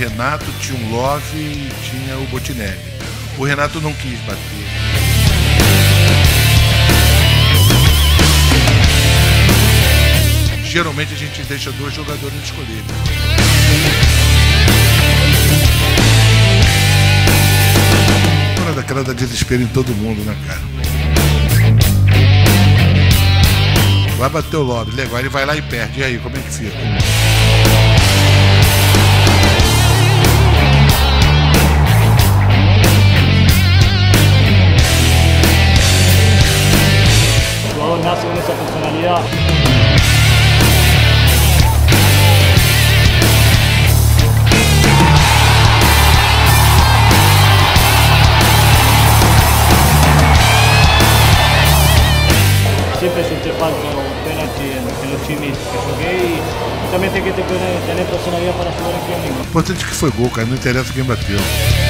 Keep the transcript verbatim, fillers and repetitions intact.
Renato, tinha um Love e tinha o Botinelli. O Renato não quis bater. Geralmente a gente deixa dois jogadores escolher. Hora daquela da desespero em todo mundo, né, cara? Vai bater o Love, legal, ele vai lá e perde. E aí, como é que fica? O jugador nace con esa personalidad. Siempre sentí falta un penalti en, en los times que joguei y también tem que ter, tener personalidad para jugar aqui amigo. O importante é que foi gol, cara, não interessa quem bateu.